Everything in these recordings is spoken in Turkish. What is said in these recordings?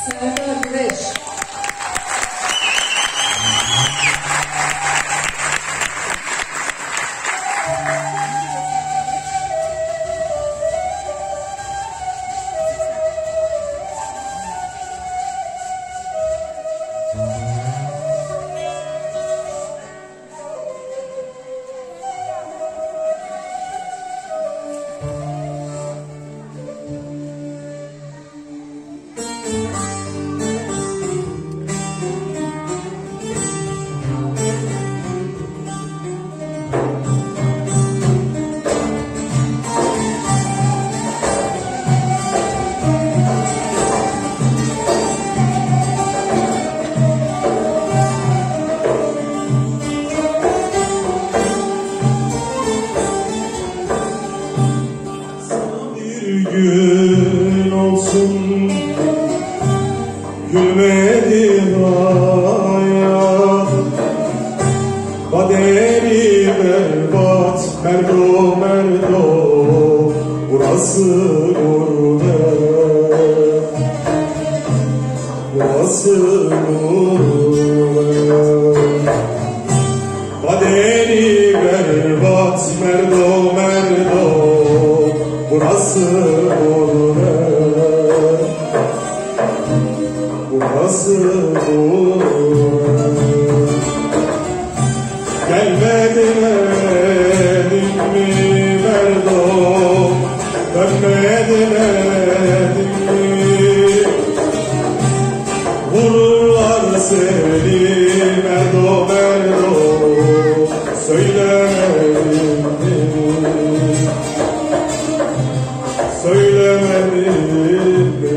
Serdar Güreş. Gün olsun gülmedi hayat, kaderi berbat, merdo merdo, burası gurbet, burası gurbet. Kaderi berbat, merdo merdo, burası gurbet, burası gurbet. Gelmedin mi merdo, dönmedin mi? Vururlar seni merdo merdo, söylemedin mi? Söylemedim mi?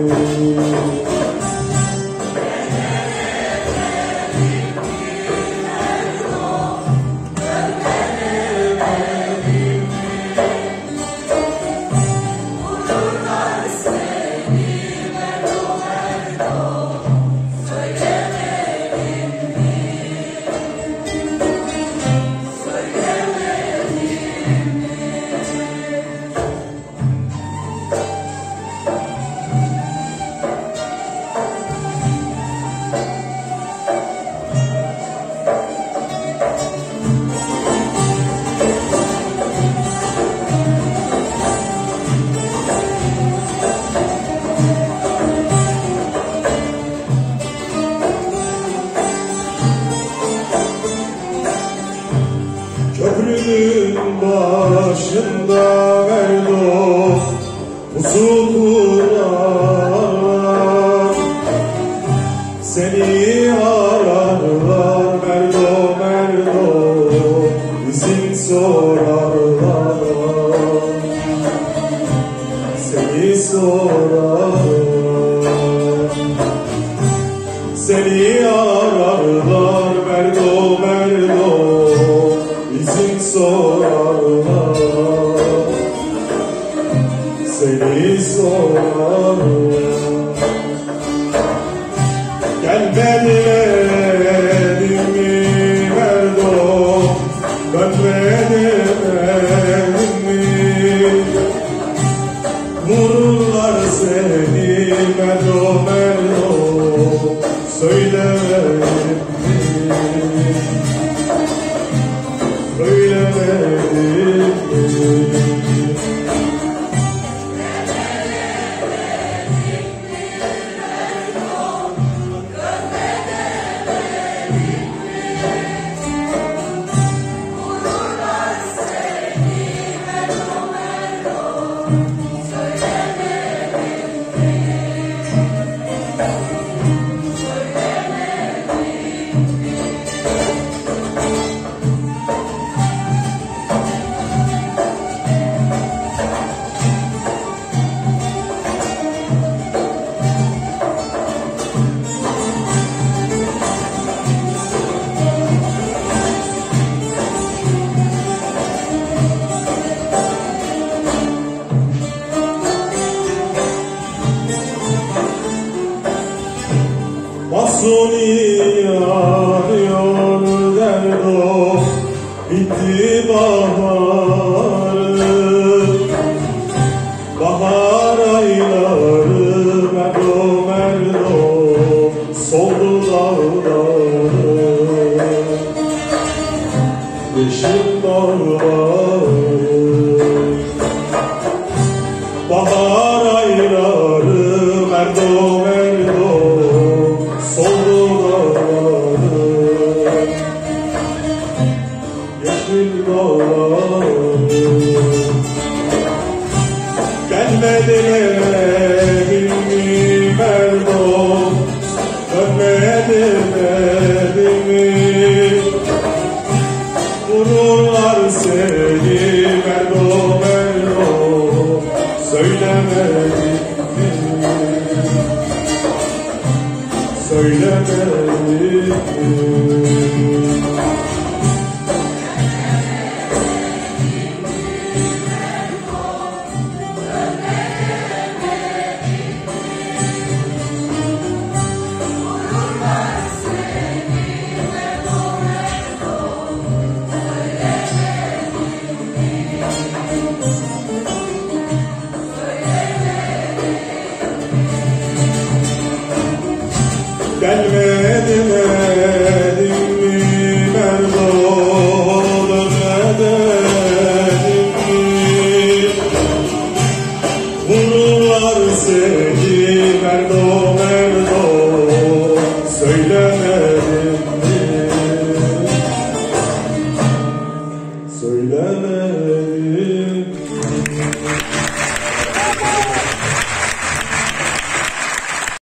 Köprünün başında merdo pusu kurar, seni ararlar merdo merdo, izin sorarlar, seni sorarlar, seni ararlar merdo merdo, izin sorarlar, seni sorarlar. Gelmedin mi merdo, dönmedin mi? Vururlar seni merdo merdo, söylemedin mi? Söylemedim mi? Mahzuni yanıyor derdo, bitti baharı, bahar ayları merdo merdo, söylemedi